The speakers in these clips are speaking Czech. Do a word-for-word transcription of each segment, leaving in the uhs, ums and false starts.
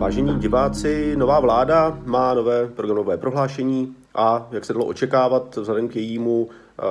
Vážení diváci, nová vláda má nové programové prohlášení a, jak se dalo očekávat, vzhledem k jejímu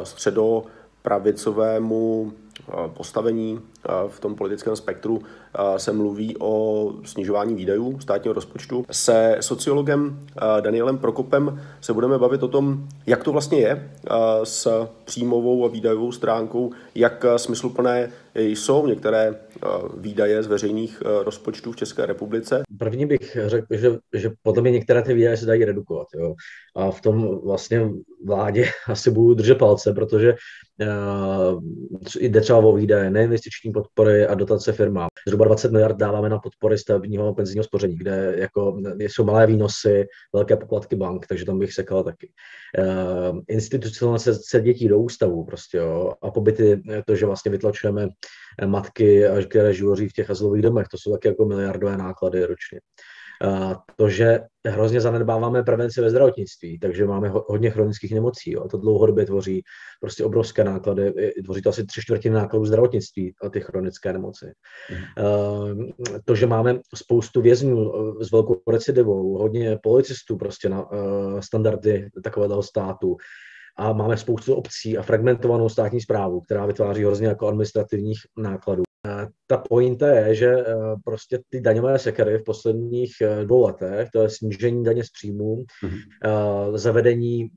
středopravicovému postavení v tom politickém spektru se mluví o snižování výdajů státního rozpočtu. Se sociologem Danielem Prokopem se budeme bavit o tom, jak to vlastně je s příjmovou a výdajovou stránkou, jak smysluplné jsou některé výdaje z veřejných rozpočtů v České republice. První bych řekl, že, že podle mě některé ty výdaje se dají redukovat. Jo. A v tom vlastně vládě asi budu držet palce, protože uh, jde třeba o výdaje, neinvestiční podpory a dotace firmám. Zhruba dvacet miliard dáváme na podpory stavebního penzijního spoření, kde jako jsou malé výnosy, velké poplatky bank, takže tam bych sekal taky. Uh, institucionalizace dětí do ústavů prostě, jo, a pobyty, to, že vlastně vytlačujeme matky, které živoří v těch azylových domech, to jsou taky jako miliardové náklady ročně. Uh, to, že hrozně zanedbáváme prevenci ve zdravotnictví, takže máme ho, hodně chronických nemocí, jo, a to dlouhodobě tvoří prostě obrovské náklady, tvoří to asi tři čtvrtiny nákladů zdravotnictví a ty chronické nemoci. Mm. Uh, to, že máme spoustu vězňů s velkou recidivou, hodně policistů prostě na uh, standardy takového státu, a máme spoustu obcí a fragmentovanou státní správu, která vytváří hrozně jako administrativních nákladů. Ta pointa je, že prostě ty daňové sekery v posledních dvou letech, to je snížení daně z příjmů, mm-hmm. zavedení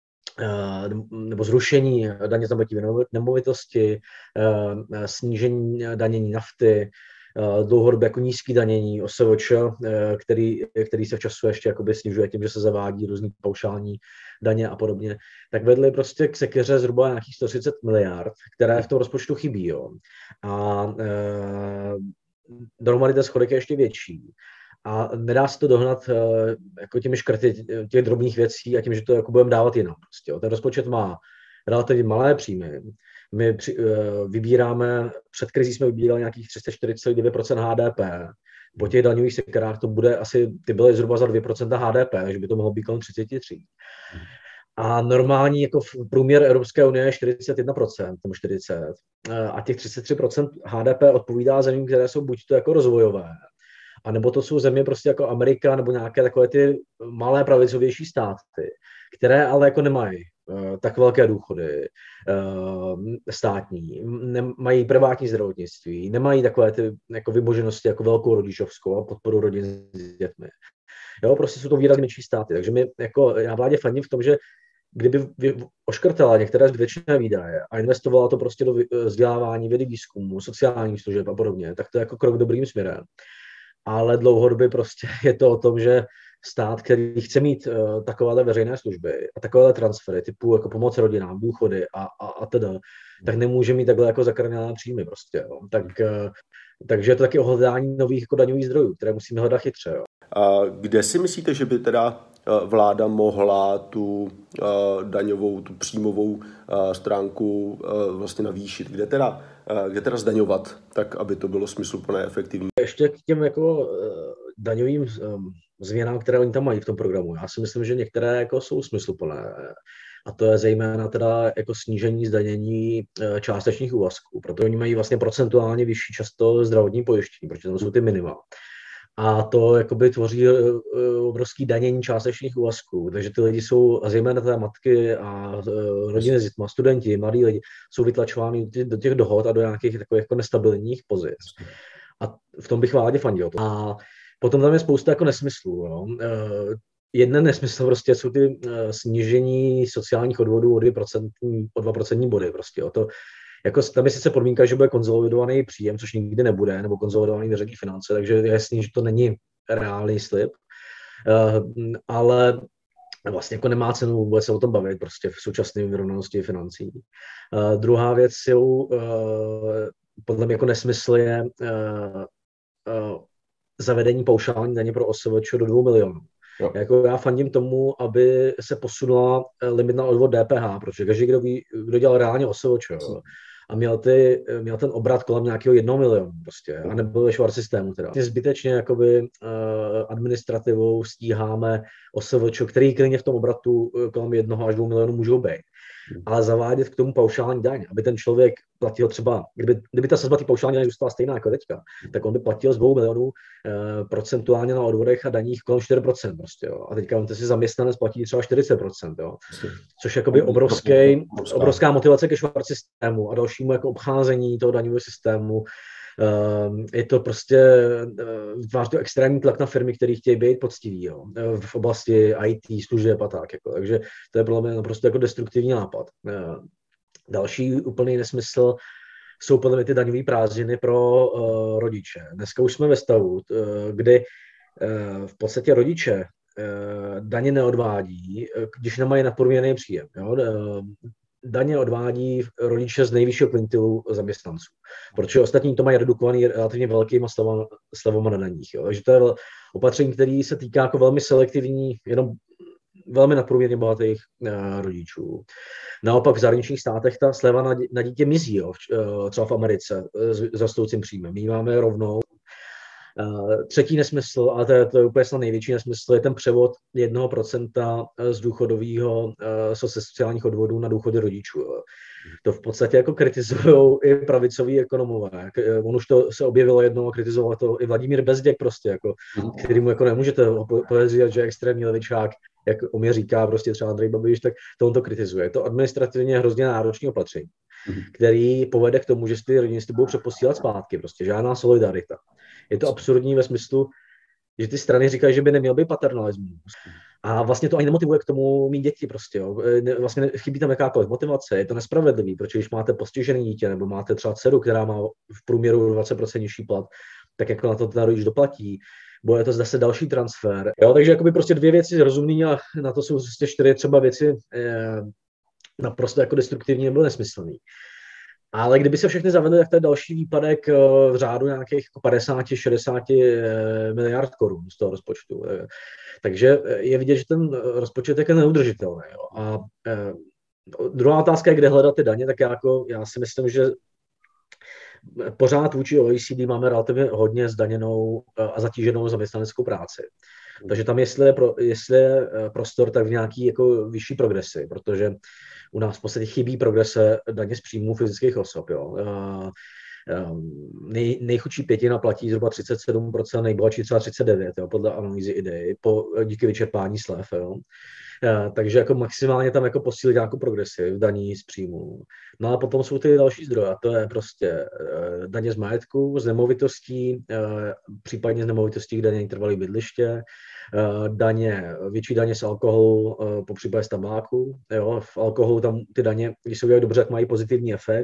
nebo zrušení daně z nabytí nemovitosti, snížení danění nafty, dlouhodobě jako nízký danění O S V Č, který, který se v času ještě jakoby snižuje tím, že se zavádí různý paušální daně a podobně, tak vedli prostě k sekeře zhruba nějakých sto třicet miliard, které v tom rozpočtu chybí. Jo. A e, dohromady ten schodek je ještě větší. A nedá se to dohnat e, jako těmi škrty těch drobných věcí a tím, že to jako budeme dávat jinam. Prostě, jo. Ten rozpočet má relativně malé příjmy. My při, e, vybíráme, před krizí jsme vybírali nějakých třicet čtyři celá devět procenta H D P. Po těch daňových sekerách to bude asi, ty byly zhruba za dvě procenta H D P, takže by to mohlo být kolem třicet tři. A normální jako průměr Evropské unie je čtyřicet jedna procent nebo čtyřicet. A těch třicet tři procent H D P odpovídá zemím, které jsou buď to jako rozvojové, a nebo to jsou země prostě jako Amerika nebo nějaké takové ty malé pravicovější státy, které ale jako nemají tak velké důchody státní, nemají privátní zdravotnictví, nemají takové ty jako vymoženosti jako velkou rodičovskou a podporu rodin s dětmi. Jo, prostě jsou to výrazně menší státy, takže my jako, já vládě fandím v tom, že kdyby oškrtala některé zbytečné výdaje a investovala to prostě do vzdělávání, vědy, výzkumu, sociálních služeb a podobně, tak to je jako krok dobrým směrem. Ale dlouhodobě prostě je to o tom, že stát, který chce mít uh, takovéhle veřejné služby a takovéhle transfery typu jako pomoc rodinám, důchody a, a, a teda, tak nemůže mít takhle jako zakrněné příjmy prostě. Jo. Tak, uh, takže je to taky o hledání nových jako daňových zdrojů, které musíme hledat chytře. Jo. A kde si myslíte, že by teda vláda mohla tu uh, daňovou, tu příjmovou uh, stránku uh, vlastně navýšit? Kde teda, uh, kde teda zdaňovat, tak aby to bylo smysluplné, efektivní? Ještě k těm jako uh, daňovým um, změnám, které oni tam mají v tom programu. Já si myslím, že některé jako jsou smysluplné. A to je zejména teda jako snížení zdanění uh, částečných úvazků, protože oni mají vlastně procentuálně vyšší často zdravotní pojištění, protože tam jsou ty minima. A to jakoby tvoří obrovský danění částečných úvazků. Takže ty lidi jsou, a zejména té matky a rodiny s dětmi, studenti, mladí lidi, jsou vytlačováni do těch dohod a do nějakých takových jako nestabilních pozic. A v tom bych vládě fandil. A potom tam je spousta jako nesmyslů. No. Jeden nesmysl prostě jsou ty snížení sociálních odvodů o dva procentní, o dva procentní body. Prostě, jo. To, jako tam je sice podmínka, že bude konsolidovaný příjem, což nikdy nebude, nebo konsolidovaný veřejný finance, takže je jasný, že to není reálný slib, uh, ale vlastně jako nemá cenu vůbec se o tom bavit prostě v současné vyrovnanosti financí. Uh, druhá věc jsou, uh, podle mě jako nesmysl je uh, uh, zavedení paušální daně pro O S V Č do dvou milionů. Jo. Jako já fandím tomu, aby se posunula limit na odvod D P H, protože každý, kdo, ví, kdo dělal reálně O S V Č, a měl, ty, měl ten obrat kolem nějakého jednoho milionu prostě a nebyl ve švart systému teda. Zbytečně jakoby uh, administrativou stíháme O S V Č, který klidně v tom obratu kolem jednoho až dvou milionů můžou být. Ale zavádět k tomu paušální daň, aby ten člověk platil třeba, kdyby, kdyby ta sazba té paušální daň zůstala stejná jako teďka, tak on by platil z dvou milionů e, procentuálně na odvodech a daních kolem čtyři procenta prostě, jo. A teďka on si zaměstnanec platí třeba čtyřicet procent, jo. Což je jakoby obrovský, obrovská motivace ke švart systému a dalšímu jako obcházení toho daňového systému. Uh, je to prostě uh, to extrémní tlak na firmy, které chtějí být poctiví, jo, v oblasti I T, služeb a tak. Jako. Takže to je podle mě naprosto jako destruktivní nápad. Uh, další úplný nesmysl jsou podle mě ty daňové prázdniny pro uh, rodiče. Dneska už jsme ve stavu, uh, kdy uh, v podstatě rodiče uh, daně neodvádí, když nemají nadprůměrný příjem. Jo. Uh, daně odvádí rodiče z nejvyššího kvintilu zaměstnanců, protože ostatní to mají redukovaný relativně velkýma slevama na daních. Jo. Takže to je opatření, které se týká jako velmi selektivní, jenom velmi nadprůměrně bohatých uh, rodičů. Naopak v zahraničních státech ta sleva na, na dítě mizí, jo, uh, třeba v Americe uh, s, s rostoucím příjmem. My máme rovnou. Uh, třetí nesmysl, ale to je, to je úplně snad největší nesmysl, je ten převod jednoho procenta z důchodového, uh, sociálních odvodů na důchody rodičů. Jo. To v podstatě jako kritizují i pravicoví ekonomové. On už to se objevilo jednou a kritizoval to i Vladimír Bezděk prostě, jako, kterýmu jako nemůžete pověřit, že je extrémní levičák, jak o mě říká prostě třeba Andrej Babiš, tak to on to kritizuje. Je to administrativně hrozně náročné opatření, který povede k tomu, že si ty rodiny budou přeposílat zpátky, prostě žádná solidarita. Je to absurdní ve smyslu, že ty strany říkají, že by neměl být paternalismus. A vlastně to ani nemotivuje k tomu mít děti prostě, jo. Vlastně chybí tam jakákoliv motivace, je to nespravedlivý, protože když máte postižené dítě, nebo máte třeba dceru, která má v průměru dvacet procent nižší plat, tak jako na to ten rodič doplatí, bude to zase další transfer. Jo, takže jakoby prostě dvě věci rozumný a na to jsou zase čtyři třeba věci eh, naprosto jako destruktivní nebo nesmyslný. Ale kdyby se všechny zavedly, tak to je další výpadek v řádu nějakých padesát až šedesát miliard korun z toho rozpočtu. Takže je vidět, že ten rozpočet je neudržitelný. Jo. A eh, druhá otázka je, kde hledat ty daně, tak já, jako, já si myslím, že pořád vůči O E C D máme relativně hodně zdaněnou a zatíženou zaměstnaneckou práci. Takže tam, jestli je, pro, jestli je prostor, tak v nějaký jako vyšší progresy, protože u nás v podstatě chybí progrese daně z příjmů fyzických osob. Jo. Nej, nejchudší pětina platí zhruba třicet sedm procent, nejbohatší třeba třicet devět procent, jo, podle analýzy idei, po, díky vyčerpání slev. Jo. Takže jako maximálně tam jako posílit nějakou progresi v daní z příjmů. No a potom jsou ty další zdroje, a to je prostě daně z majetku, z nemovitostí, případně z nemovitostí, daně trvalé bydliště, daně, větší daně z alkoholu, po případě z tabáku. Jo. V alkoholu tam ty daně, když se udělají dobře, tak mají pozitivní efekt.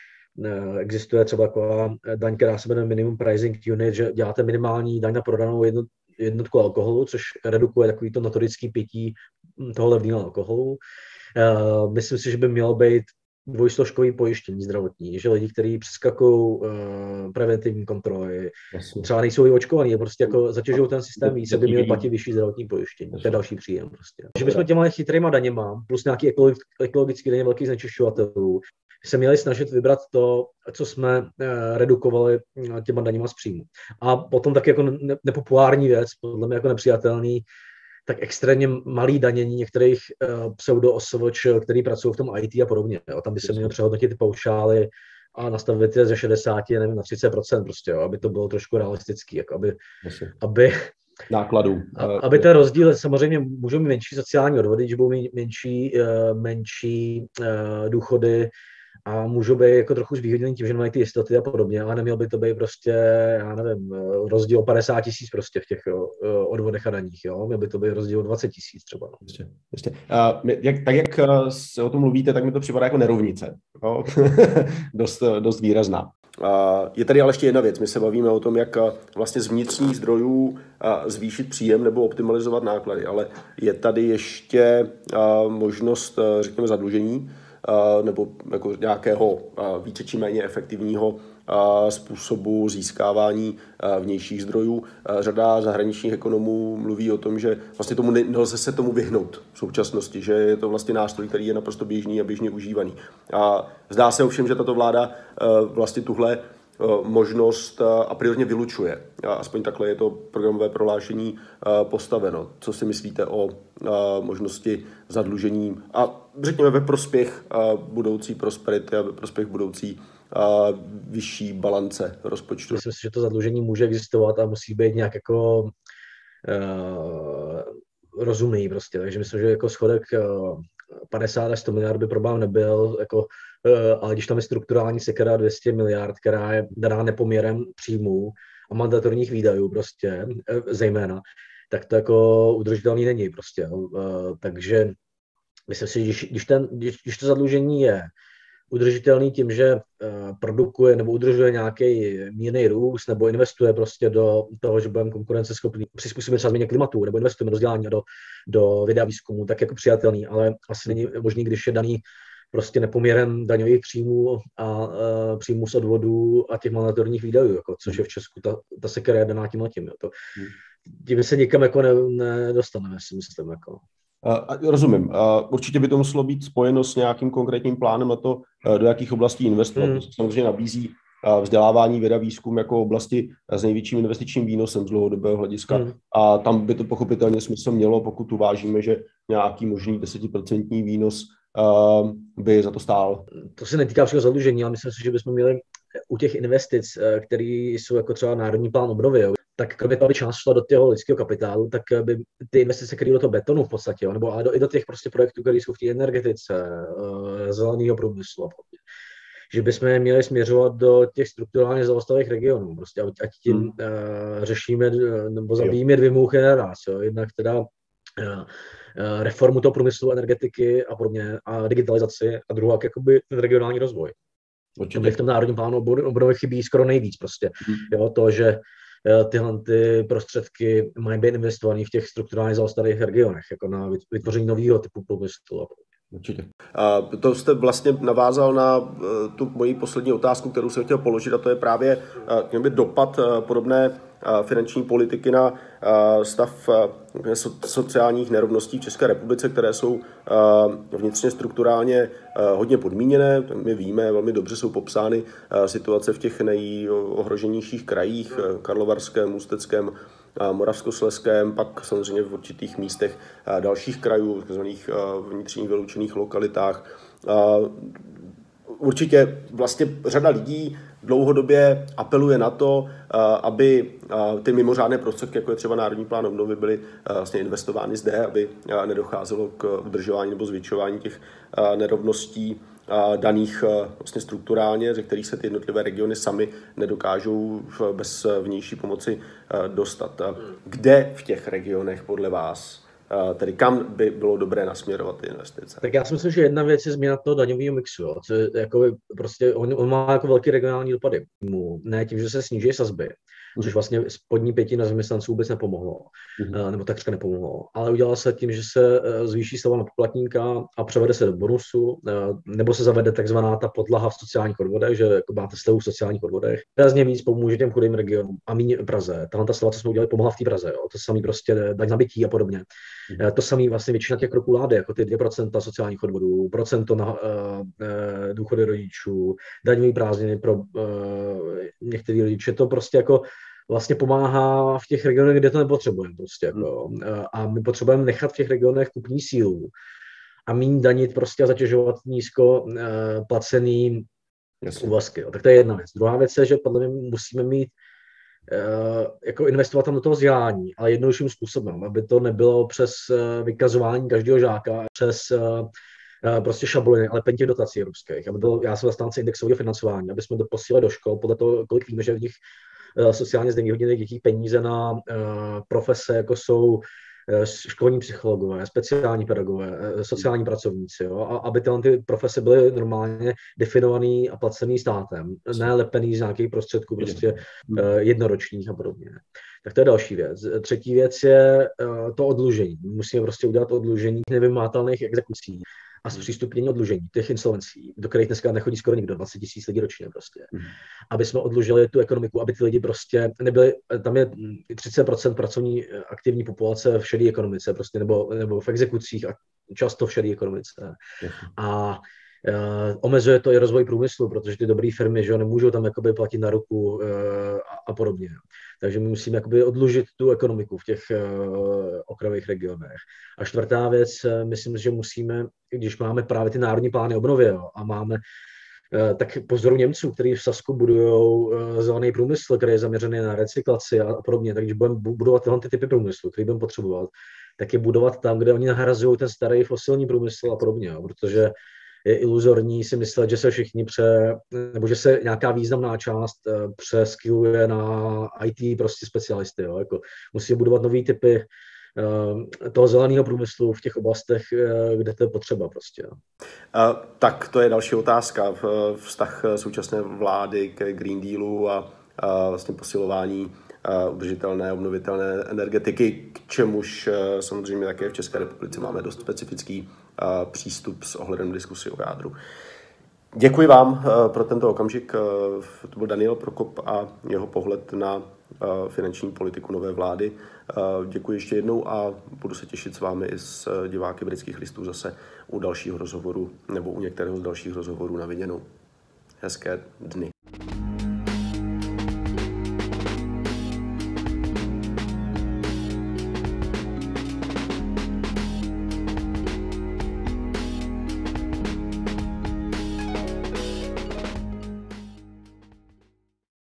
Existuje třeba taková daň, která se jmenuje minimum pricing unit, že děláte minimální daň na prodanou jednu, jednotku alkoholu, což redukuje takovýto notorický pití toho levného alkoholu. Uh, myslím si, že by mělo být dvojsložkový pojištění zdravotní, že lidi, kteří přeskakují uh, preventivní kontroly, Jasně. třeba nejsou i očkovaní, prostě jako zatěžují ten systém víc, by měl platit vyšší zdravotní pojištění. To je další příjem prostě. Že bychom těma chytrýma daněma, plus nějaký ekologický daně velkých znečišťovatelů, se měli snažit vybrat to, co jsme eh, redukovali těma daněma z příjmu. A potom tak jako ne- nepopulární věc, podle mě jako nepřijatelný, tak extrémně malý danění některých uh, pseudo-osovoč, který pracují v tom I T a podobně. Jo. Tam by se měly přehodnotit ty paušály a nastavit je ze šedesát, nevím, na třicet procent prostě, jo, aby to bylo trošku realistický, jako aby, aby nákladů. Aby ten rozdíl, samozřejmě můžou mít menší sociální odvody, když budou mít menší, menší důchody a můžou být jako trochu zvýhodněný tím, že mají ty jistoty a podobně, ale neměl by to být prostě, já nevím, rozdíl padesát tisíc prostě v těch odvodech a daních, jo? Měl by to být rozdíl dvacet tisíc třeba. No. Ještě, ještě. Uh, jak, tak jak se o tom mluvíte, tak mi to připadá jako nerovnice. Jo? dost, dost výrazná. Uh, je tady ale ještě jedna věc. My se bavíme o tom, jak vlastně z vnitřních zdrojů uh, zvýšit příjem nebo optimalizovat náklady, ale je tady ještě uh, možnost, uh, řekněme, zadlužení, Uh, nebo jako nějakého uh, více či méně efektivního uh, způsobu získávání vnějších zdrojů. Řada zahraničních ekonomů mluví o tom, že vlastně tomu nelze se tomu vyhnout v současnosti, že je to vlastně nástroj, který je naprosto běžný a běžně užívaný. A zdá se ovšem, že tato vláda vlastně tuhle možnost a priorně vylučuje. Aspoň takhle je to programové prohlášení postaveno. Co si myslíte o možnosti zadlužení a řekněme ve prospěch budoucí prosperity a ve prospěch budoucí vyšší balance rozpočtu? Myslím si, že to zadlužení může existovat a musí být nějak jako uh, rozumný prostě. Takže myslím, že jako schodek uh, padesát až sto miliard by problém nebyl, jako ale když tam je strukturální sekera dvě stě miliard, která je daná nepoměrem příjmů a mandatorních výdajů prostě, zejména, tak to jako udržitelný není prostě. Takže myslím si, když, když, ten, když, když to zadlužení je udržitelný tím, že produkuje nebo udržuje nějaký mírný růst nebo investuje prostě do toho, že budeme konkurenceschopní, přizpůsobíme třeba změně klimatu nebo investujeme do vzdělání a do, do vědy a výzkumu, tak jako přijatelný, ale asi není možný, když je daný prostě nepoměrem daňových příjmů a uh, příjmů z odvodů a těch mandatorních výdajů, jako, což je v Česku ta, ta sekera je daná tím a tím. Jo. To, tím se nikam jako ne, nedostaneme, si myslím. Jako. Uh, rozumím. Uh, určitě by to muselo být spojeno s nějakým konkrétním plánem na to, uh, do jakých oblastí investovat. Hmm. To se samozřejmě nabízí uh, vzdělávání, věda, výzkum jako oblasti s největším investičním výnosem z dlouhodobého hlediska. Hmm. A tam by to pochopitelně smysl mělo, pokud uvážíme, že nějaký možný desetiprocentní výnos Uh, by za to stál. To se netýká všeho zadlužení, ale myslím si, že bychom měli u těch investic, které jsou jako třeba Národní plán obnovy, jo, tak kromě toho, aby část šla do toho lidského kapitálu, tak by ty investice, které do toho betonu v podstatě, jo, nebo do, i do těch prostě projektů, které jsou v té energetice, uh, zeleného průmyslu a podobně, že bychom měli směřovat do těch strukturálně zaostalých regionů, prostě, ať tím hmm. uh, řešíme nebo zabijíme dvě mouchy naraz, jo, jednak teda uh, reformu toho průmyslu, energetiky a podobně a digitalizaci a druhá jakoby ten regionální rozvoj. Určitě. V tom národním plánu obnovy chybí skoro nejvíc prostě. Hmm. Jo, to, že tyhle ty prostředky mají být investované v těch strukturálně zaostalých regionech, jako na vytvoření nového typu průmyslu. Určitě. A to jste vlastně navázal na tu moji poslední otázku, kterou jsem chtěl položit, a to je právě kdyby dopad podobné finanční politiky na stav sociálních nerovností v České republice, které jsou vnitřně strukturálně hodně podmíněné. My víme, velmi dobře jsou popsány situace v těch nejohroženějších krajích, Karlovarském, Ústeckém, Moravskoslezském, pak samozřejmě v určitých místech dalších krajů, takzvaných vnitřních vyloučených lokalitách. Určitě vlastně řada lidí dlouhodobě apeluje na to, aby ty mimořádné prostředky, jako je třeba Národní plán obnovy, byly vlastně investovány zde, aby nedocházelo k udržování nebo zvětšování těch nerovností daných vlastně strukturálně, ze kterých se ty jednotlivé regiony sami nedokážou bez vnější pomoci dostat. Kde v těch regionech podle vás, tedy kam by bylo dobré nasměrovat ty investice? Tak já si myslím, že jedna věc je změna toho daňového mixu. Jo. Co je, jako, prostě, on, on má jako velký regionální dopady. Ne tím, že se sníží sazby, což vlastně spodní pětina zaměstnanců vůbec nepomohlo, mm. nebo takřka nepomohlo. Ale udělalo se tím, že se zvýší sleva na poplatníka a převede se do bonusu, nebo se zavede takzvaná ta podlaha v sociálních odvodech, že jako máte slevu v sociálních odvodech. Výrazně víc pomůže těm chudým regionům a míň Praze. Tahle ta sleva, co jsme udělali, pomohla v té Praze. Jo. To samý prostě daň nabití a podobně. Mm. To samý vlastně většina těch kroků vlády, jako ty dvě procenta sociálních odvodů, procento na uh, uh, důchody rodičů, daňové prázdniny pro uh, některé rodiče. To prostě jako vlastně pomáhá v těch regionech, kde to nepotřebujeme. Prostě, jako. hmm. A my potřebujeme nechat v těch regionech kupní sílu a méně danit prostě a zatěžovat nízko uh, placený yes. úvazky. Tak to je jedna věc. Druhá věc je, že podle mě musíme mít uh, jako investovat tam do toho vzdělání, ale jednodušším způsobem, aby to nebylo přes uh, vykazování každého žáka, přes uh, prostě šablony, ale pen těch dotací evropských. Aby bylo, já jsem zastánce indexového financování, aby jsme to posílali do škol podle toho, kolik víme, že v nich sociálně znevýhodněných dětí peníze na uh, profese, jako jsou uh, školní psychologové, speciální pedagogové, uh, sociální pracovníci, jo? A aby tyhle ty profese byly normálně definovaný a placený státem, ne lepený z nějakých prostředků, prostě uh, jednoročních a podobně. Tak to je další věc. Třetí věc je uh, to odlužení. Musíme prostě udělat odlužení nevymátelných exekucí a zpřístupnění odlužení těch insolvencí, do kterých dneska nechodí skoro nikdo, dvacet tisíc lidí ročně prostě. Mm. Aby jsme odlužili tu ekonomiku, aby ty lidi prostě nebyli, tam je třicet procent pracovní aktivní populace v šedé ekonomice prostě, nebo, nebo v exekucích a často v šedé ekonomice. Mm. A Uh, omezuje to i rozvoj průmyslu, protože ty dobré firmy, že nemůžou tam jakoby platit na ruku uh, a, a podobně. Takže my musíme jakoby odlužit tu ekonomiku v těch uh, okrajových regionech. A čtvrtá věc, uh, myslím, že musíme, když máme právě ty národní plány obnovy, jo, a máme uh, tak po vzoru Němců, kteří v Sasku budují uh, zelený průmysl, který je zaměřený na recyklaci a, a podobně, tak když budeme budovat tyhle ty typy průmyslu, který budeme potřebovat, tak je budovat tam, kde oni nahrazují ten starý fosilní průmysl a podobně, jo, protože je iluzorní si myslet, že se všichni pře, nebo že se nějaká významná část přeskilluje na í té prostě specialisty. Jo. Jako musí budovat nový typy uh, toho zeleného průmyslu v těch oblastech, uh, kde to je potřeba prostě. Uh, tak to je další otázka. Vztah současné vlády k Green Dealu a, a vlastně posilování udržitelné, obnovitelné energetiky, k čemuž samozřejmě také v České republice máme dost specifický přístup s ohledem na diskusi o jádru. Děkuji vám pro tento okamžik. To byl Daniel Prokop a jeho pohled na finanční politiku nové vlády. Děkuji ještě jednou a budu se těšit s vámi i s diváky Britských listů zase u dalšího rozhovoru nebo u některého z dalších rozhovorů na viděnou. Hezké dny.